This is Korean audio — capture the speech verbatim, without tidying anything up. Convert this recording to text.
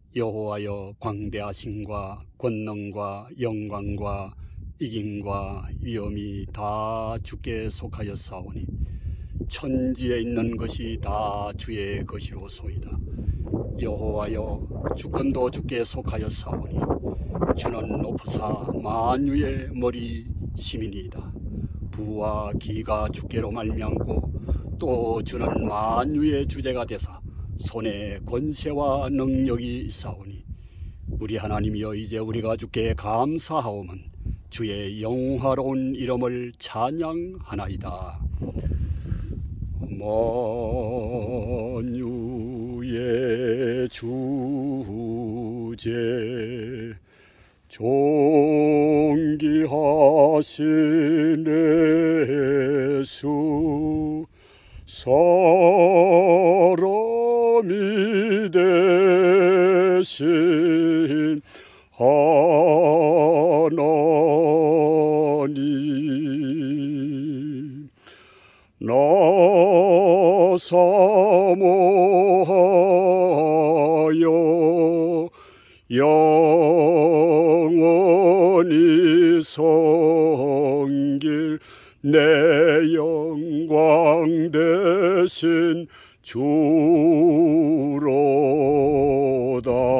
여호와여, 광대하심과 권능과 영광과 이김과 위엄이 다 주께 속하였사오니 천지에 있는 것이 다 주의 것이로소이다. 여호와여, 주권도 주께 속하였사오니 주는 높으사 만유의 머리 시민이다. 부와 기가 주께로 말미암고 또 주는 만유의 주제가 되사 손에 권세와 능력이 있사오니 우리 하나님이여, 이제 우리가 주께 감사하오면 주의 영화로운 이름을 찬양하나이다. 만유의 주제 존귀하신 예수, 사람이 되신 하나님, 나 사모하여 영원히 섬길 내 영광 되신 주로다.